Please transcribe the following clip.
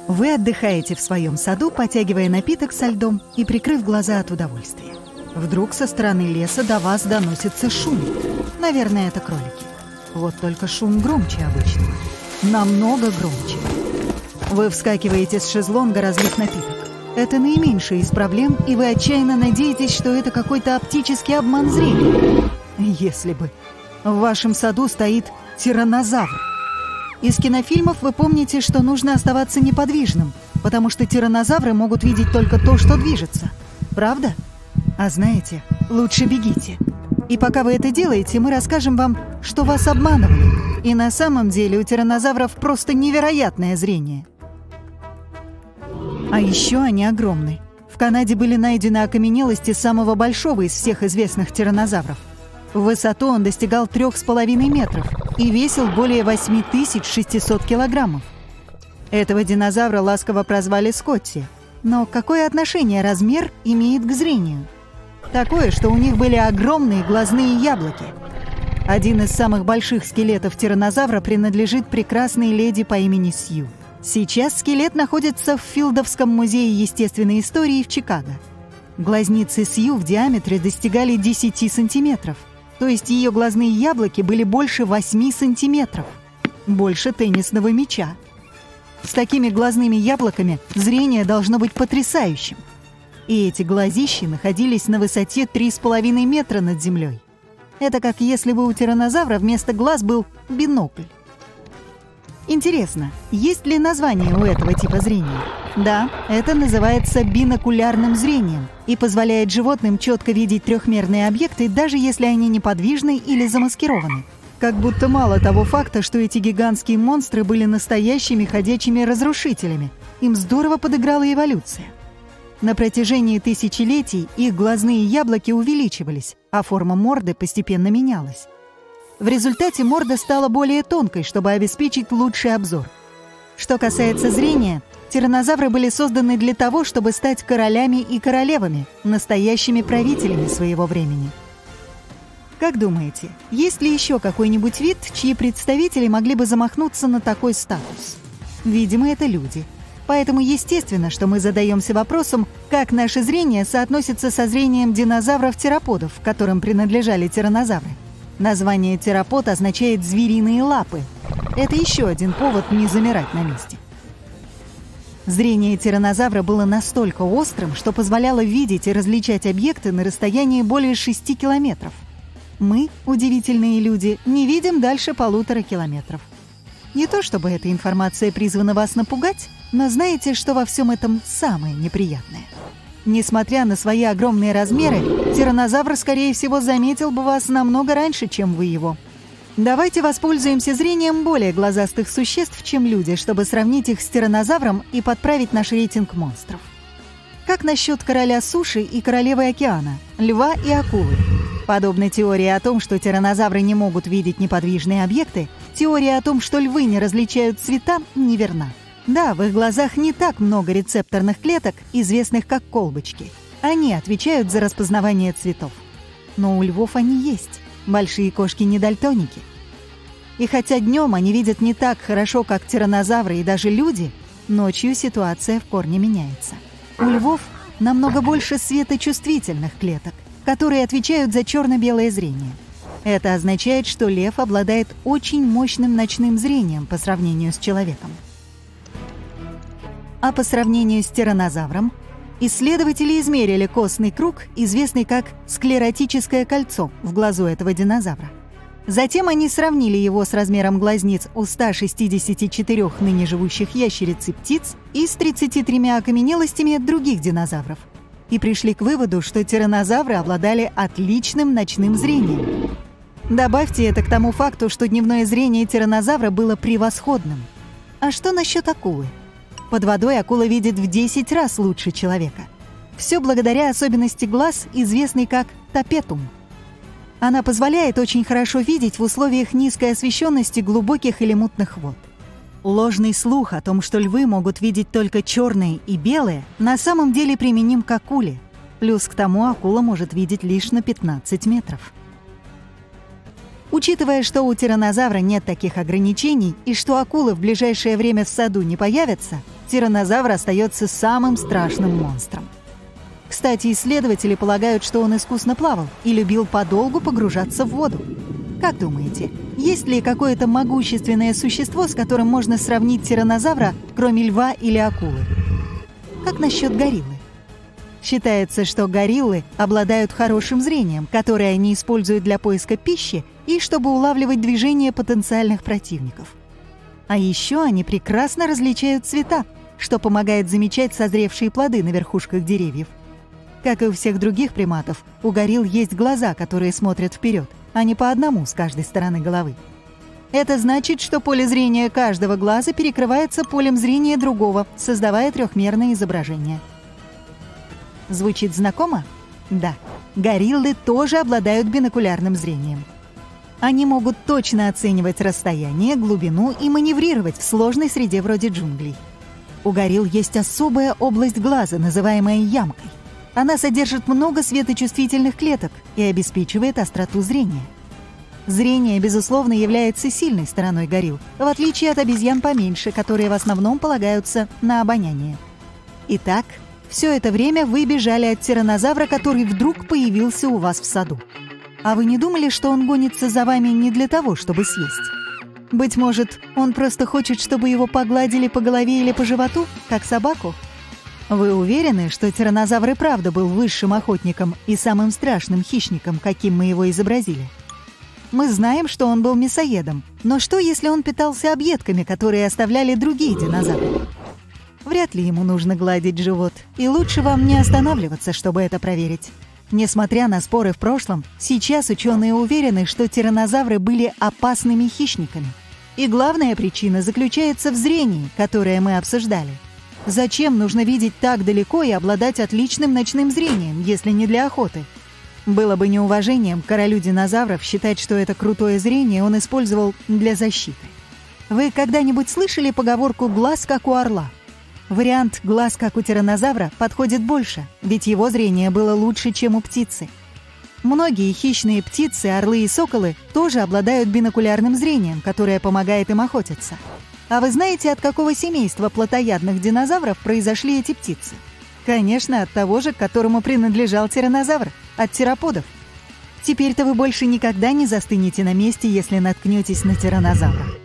Вы отдыхаете в своем саду, потягивая напиток со льдом и прикрыв глаза от удовольствия. Вдруг со стороны леса до вас доносится шум. Наверное, это кролики. Вот только шум громче обычного. Намного громче. Вы вскакиваете с шезлонга, разлив напиток. Это наименьшая из проблем, и вы отчаянно надеетесь, что это какой-то оптический обман зрения. Если бы. В вашем саду стоит тираннозавр. Из кинофильмов вы помните, что нужно оставаться неподвижным, потому что тираннозавры могут видеть только то, что движется. Правда? А знаете, лучше бегите. И пока вы это делаете, мы расскажем вам, что вас обманывали. И на самом деле у тираннозавров просто невероятное зрение. А еще они огромны. В Канаде были найдены окаменелости самого большого из всех известных тираннозавров. В высоту он достигал 3,5 метров и весил более 8600 килограммов. Этого динозавра ласково прозвали Скотти. Но какое отношение размер имеет к зрению? Такое, что у них были огромные глазные яблоки. Один из самых больших скелетов тираннозавра принадлежит прекрасной леди по имени Сью. Сейчас скелет находится в Филдовском музее естественной истории в Чикаго. Глазницы Сью в диаметре достигали 10 сантиметров. То есть ее глазные яблоки были больше 8 сантиметров. Больше теннисного мяча. С такими глазными яблоками зрение должно быть потрясающим. И эти глазищи находились на высоте 3,5 метра над землей. Это как если бы у тираннозавра вместо глаз был бинокль. Интересно, есть ли название у этого типа зрения? Да, это называется бинокулярным зрением и позволяет животным четко видеть трехмерные объекты, даже если они неподвижны или замаскированы. Как будто мало того факта, что эти гигантские монстры были настоящими ходячими разрушителями. Им здорово подыграла эволюция. На протяжении тысячелетий их глазные яблоки увеличивались, а форма морды постепенно менялась. В результате морда стала более тонкой, чтобы обеспечить лучший обзор. Что касается зрения, тираннозавры были созданы для того, чтобы стать королями и королевами, настоящими правителями своего времени. Как думаете, есть ли еще какой-нибудь вид, чьи представители могли бы замахнуться на такой статус? Видимо, это люди. Поэтому естественно, что мы задаемся вопросом, как наше зрение соотносится со зрением динозавров-тераподов, которым принадлежали тираннозавры. Название терапод означает «звериные лапы». Это еще один повод не замирать на месте. Зрение тираннозавра было настолько острым, что позволяло видеть и различать объекты на расстоянии более 6 километров. Мы, удивительные люди, не видим дальше 1,5 километров. Не то чтобы эта информация призвана вас напугать, но знаете, что во всем этом самое неприятное? Несмотря на свои огромные размеры, тираннозавр, скорее всего, заметил бы вас намного раньше, чем вы его. Давайте воспользуемся зрением более глазастых существ, чем люди, чтобы сравнить их с тираннозавром и подправить наш рейтинг монстров. Как насчет короля суши и королевы океана, льва и акулы? Подобно теории о том, что тираннозавры не могут видеть неподвижные объекты, теория о том, что львы не различают цвета, неверна. Да, в их глазах не так много рецепторных клеток, известных как колбочки. Они отвечают за распознавание цветов. Но у львов они есть. Большие кошки не дальтоники. И хотя днем они видят не так хорошо, как тираннозавры и даже люди, ночью ситуация в корне меняется. У львов намного больше светочувствительных клеток, которые отвечают за черно-белое зрение. Это означает, что лев обладает очень мощным ночным зрением по сравнению с человеком. А по сравнению с тираннозавром, исследователи измерили костный круг, известный как склеротическое кольцо, в глазу этого динозавра. Затем они сравнили его с размером глазниц у 164 ныне живущих ящериц и птиц и с 33 окаменелостями других динозавров. И пришли к выводу, что тираннозавры обладали отличным ночным зрением. Добавьте это к тому факту, что дневное зрение тираннозавра было превосходным. А что насчет акулы? Под водой акула видит в 10 раз лучше человека. Все благодаря особенности глаз, известной как тапетум. Она позволяет очень хорошо видеть в условиях низкой освещенности глубоких или мутных вод. Ложный слух о том, что львы могут видеть только черное и белое, на самом деле применим к акуле. Плюс к тому акула может видеть лишь на 15 метров. Учитывая, что у тираннозавра нет таких ограничений и что акулы в ближайшее время в саду не появятся, тираннозавр остается самым страшным монстром. Кстати, исследователи полагают, что он искусно плавал и любил подолгу погружаться в воду. Как думаете, есть ли какое-то могущественное существо, с которым можно сравнить тираннозавра, кроме льва или акулы? Как насчет гориллы? Считается, что гориллы обладают хорошим зрением, которое они используют для поиска пищи и чтобы улавливать движения потенциальных противников. А еще они прекрасно различают цвета, что помогает замечать созревшие плоды на верхушках деревьев. Как и у всех других приматов, у горилл есть глаза, которые смотрят вперед, а не по одному с каждой стороны головы. Это значит, что поле зрения каждого глаза перекрывается полем зрения другого, создавая трехмерное изображение. Звучит знакомо? Да. Гориллы тоже обладают бинокулярным зрением. Они могут точно оценивать расстояние, глубину и маневрировать в сложной среде вроде джунглей. У горилл есть особая область глаза, называемая ямкой. Она содержит много светочувствительных клеток и обеспечивает остроту зрения. Зрение, безусловно, является сильной стороной горилл, в отличие от обезьян поменьше, которые в основном полагаются на обоняние. Итак, все это время вы бежали от тираннозавра, который вдруг появился у вас в саду. А вы не думали, что он гонится за вами не для того, чтобы съесть? Быть может, он просто хочет, чтобы его погладили по голове или по животу, как собаку? Вы уверены, что тираннозавр и правда был высшим охотником и самым страшным хищником, каким мы его изобразили? Мы знаем, что он был мясоедом, но что, если он питался объедками, которые оставляли другие динозавры? Вряд ли ему нужно гладить живот, и лучше вам не останавливаться, чтобы это проверить. Несмотря на споры в прошлом, сейчас ученые уверены, что тираннозавры были опасными хищниками. И главная причина заключается в зрении, которое мы обсуждали. Зачем нужно видеть так далеко и обладать отличным ночным зрением, если не для охоты? Было бы неуважением к королю динозавров считать, что это крутое зрение он использовал для защиты. Вы когда-нибудь слышали поговорку «глаз как у орла»? Вариант «глаз как у тираннозавра» подходит больше, ведь его зрение было лучше, чем у птицы. Многие хищные птицы, орлы и соколы тоже обладают бинокулярным зрением, которое помогает им охотиться. А вы знаете, от какого семейства плотоядных динозавров произошли эти птицы? Конечно, от того же, к которому принадлежал тираннозавр, от тероподов. Теперь-то вы больше никогда не застынете на месте, если наткнетесь на тираннозавра.